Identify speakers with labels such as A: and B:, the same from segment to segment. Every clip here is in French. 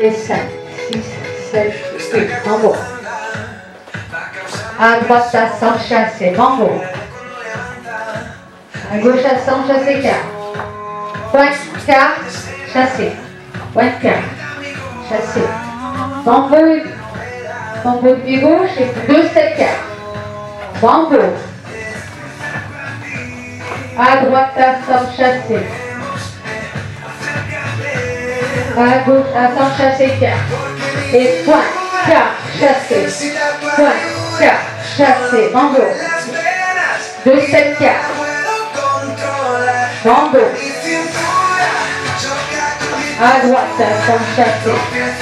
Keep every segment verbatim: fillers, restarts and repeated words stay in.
A: et cinq, six, sept, huit, mambo. À droite, à cent chassé, mambo. À gauche, à cent chassé, quart. Pointe, quart, chassé. Pointe, quart, chassé. Mambo, mambo du gauche et deux, sept, quart. Mambo. À droite, à cent chassé. À gauche, à cent chassé, quart. Et pointe, quart, chassé. Pointe, quart, chassé. Mambo. deux, sept, quart. Mambo. À droite, à cent chassé.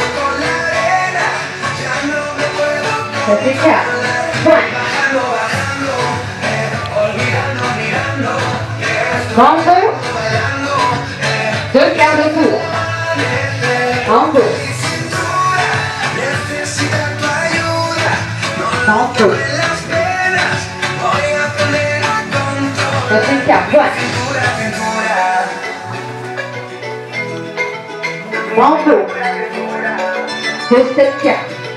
A: Chassé, quart. Pointe. Mambo. Deux quarts de tour. Mambo. Mambo. Chassé, quart. Pointe. Mambo. Deux, sept, quart.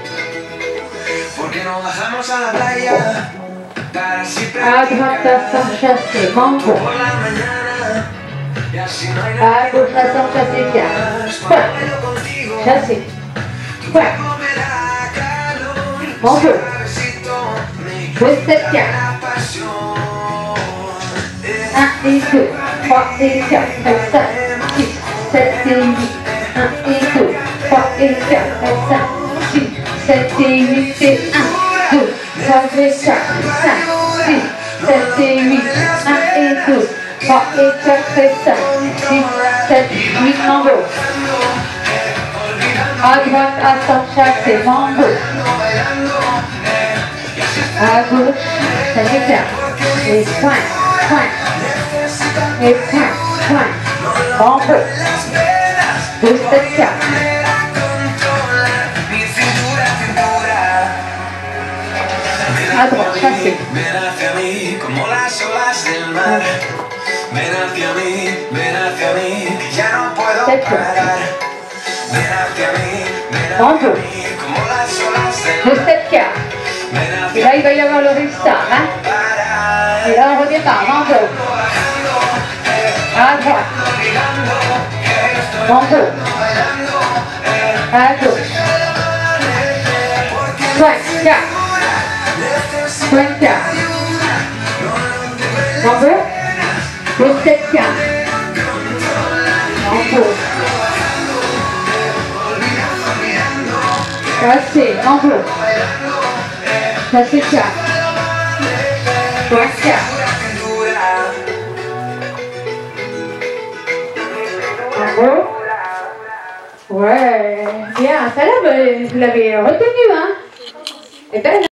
A: À droite, à cent chassé. Mambo. À gauche, à cent chassé, quart. Pointe. Chassé. Pointe. Mambo. deux, sept, quart. un et deux. trois et quatre. cinq, six, sept et huit. un et deux. trois et quatre. cinq, six, sept et huit et un. deux. trois et quatre. cinq, six, sept et huit. un et deux. trois et quatre et cinq, six, sept, huit, mambo. À droite, à cent chassé, mambo. À gauche, sept et quart. Et pointe, pointe. Et pointe, pointe. Mambo. deux, sept, quart. À droite, chassé.
B: Ven hacia mí, ven hacia mí, que ya no puedo parar. Ven hacia mí, ven hacia mí, como las olas del mar.
A: sept quarts. Et là, il va y avoir le restart. Hein? Et là, on redépart. Mambo. À droite. Mambo. À gauche. Pointe, quart. Pointe, quart. Mambo. deux, sept, quart. Mambo. Chassé, mambo. Chassé, quart. Pointe, quart. Mambo. Ouais, bien, ça là, vous l'avez retenu, hein. Et ben,